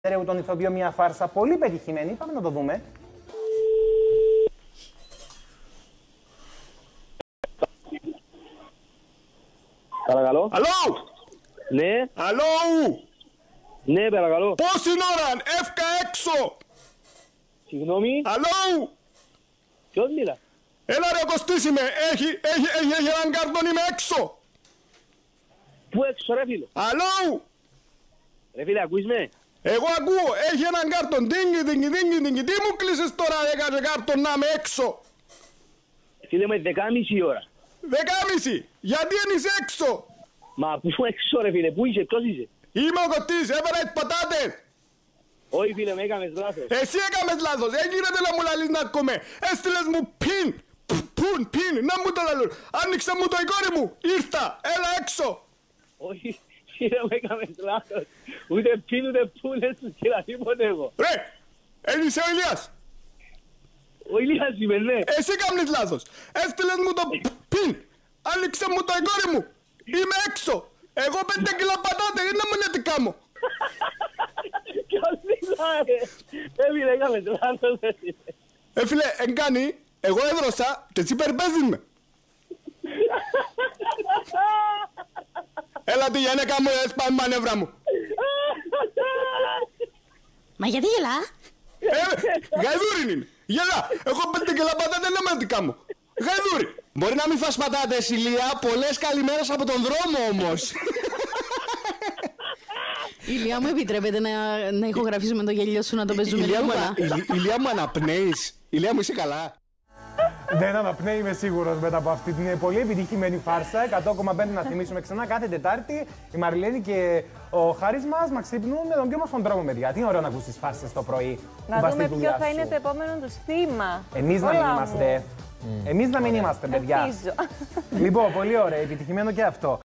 τον ηθοποιό μια φάρσα πολύ πετυχημένη. Πάμε να το δούμε. Παρακαλώ. Αλλό! Ναι. Αλλό! Ναι, παρακαλώ. Πόση ώρα, εύκα έξω! Συγγνώμη. Αλλό! Ποιος μιλά? Έλα ρε, ο Κωστής είμαι. Έχει έναν κάρτον, είμαι έξω. Πού έξω ρε φίλε? Αλλό! Ρε φίλε, ακούεις με? Εγώ ακούω, έχει έναν κάρτον. Τίνγκι. Τι μου κλείσες τώρα, έκανε κάρτον να είμαι έξω. Φίλε μου, 10:30 ώρα. 10:30. Γιατί είσαι έξω? Μα πού έξω ρε φίλε, πού είσαι, ποιος είσαι? Είμαι ο Κωστής, έφερα τις πατάτες. Όχι φίλε, με έκαμες λάθος. Εσύ έκαμες λάθος, γίνεται να μου λαλείς να ακούμε. Έστειλες μου πιν, πιν, να μου το λαλούν. Άνοιξε μου το η κόρη μου, ήρθα, έλα έξω. Όχι, φίλε μου, έκαμες λάθος. Ούτε πιν, ούτε πού, δεν σου στείλα τίποτε εγώ. Ρε, είσαι ο Ηλίας. Ο Ηλίας είμαι, ναι. Εσύ κάνεις λάθος. Έστειλες μου το πιν, άνοιξε μου το η κόρη μου. Είμαι έξω. Εγώ 5 κιλά πατάτες, είναι να μου είναι τι κάνω. Ποιος μιλάει? Φίλε, έκαμες λάθος. Φίλε, εν κάνει, εγώ έδρωσα και εσύ περπέζεις με. Έλα τη γενέκα μου, έσπαμε μανεύρα μου. Μα γιατί γελά? Γαϊδούριν είναι. Γελά, έχω 5 κιλά πατάτες, δεν με τι κάνω. Γαϊδούρι. Μπορεί να μην φας πατάτες, Ηλία, πολλές καλημέρες από τον δρόμο όμως. Ηλία, μου επιτρέπετε να ηχογραφήσουμε το γέλιο σου, να το παίζουμε λίγο? Ηλία μου, αναπνέεις. Ηλία μου, είσαι καλά? Δεν αναπνέει, είμαι σίγουρος, μετά από αυτή την πολύ επιτυχημένη φάρσα. 100,5 να θυμίσουμε ξανά κάθε Τετάρτη. Η Μαριλένη και ο Χάρης μας ξυπνούν με τον πιο όμορφο τρόπο, παιδιά. Τι είναι ωραίο να ακούσεις φάρσες το πρωί. Να δούμε ποιο θα είναι το επόμενο τους θύμα. Εμείς να μην είμαστε. Εμείς να μην είμαστε, παιδιά. Ελπίζω. Λοιπόν, πολύ ωραία, επιτυχημένο και αυτό.